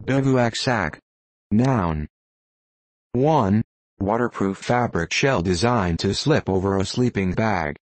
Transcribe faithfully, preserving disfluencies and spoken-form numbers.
Bivouac sack. Noun. one. Waterproof fabric shell designed to slip over a sleeping bag.